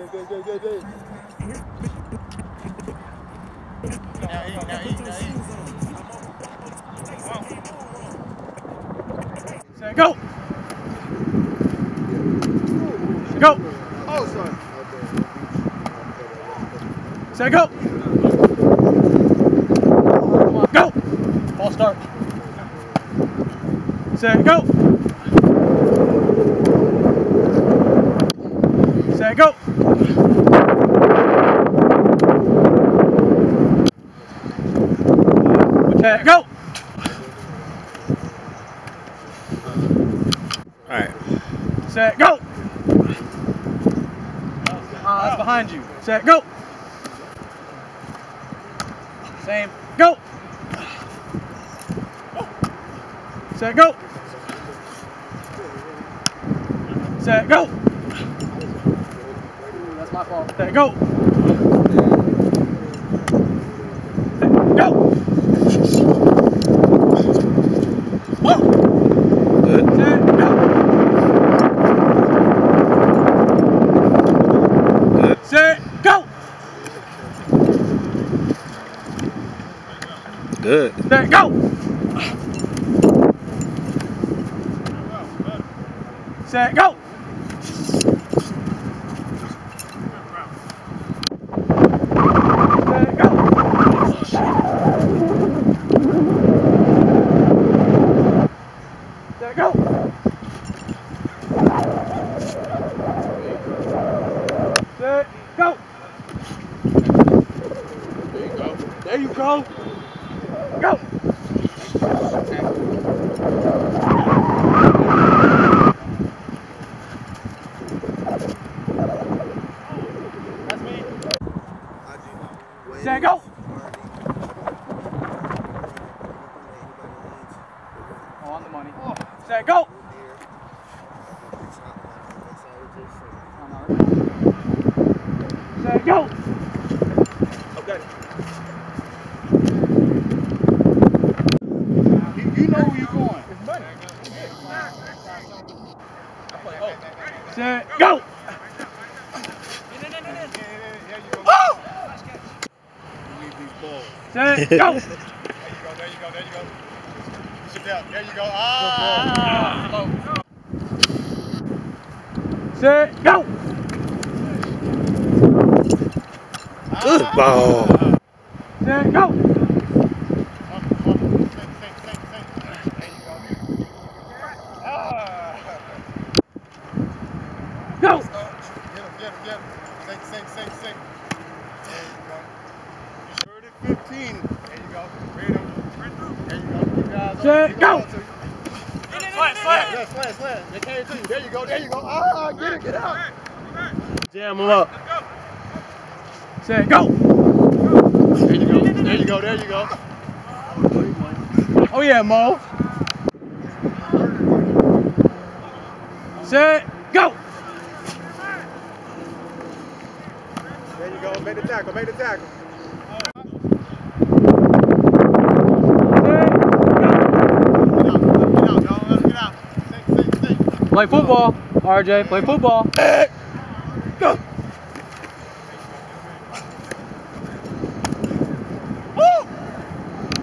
Good. Now eat. Set, go! Go! Oh, sorry. Set, go! Go! Ball start. Set, go! Set, go! Set, go! Alright. Set, go! That's behind you. Set, go! Same. Go! Set, go! Set, go! That's my fault. Set, go! Go! Good. Set, go! Good. Set, go! Good. Set, go! Set, go! Set, go! Set, go! Set, go! There you go! Go! That's me. Set, go! Oh, on the money. Set, go! Set, go! Okay. You know where you're going. It's money. Set, go! Set, go! There you go. Sit down. There you go. Ah! Set, go! Good ball. Set, go! Go! Get him. Sing. There you go. You heard it, 15. There you go. Read him. There you go. You guys Set, go! Slant. They carry it to you. There you go. Ah, get out. Jam him up. Set, go! There you go. Oh yeah, Mo. Set, go! There you go. Make the tackle. Set, go! Get out. Sing. Play football, RJ. Play football. Go.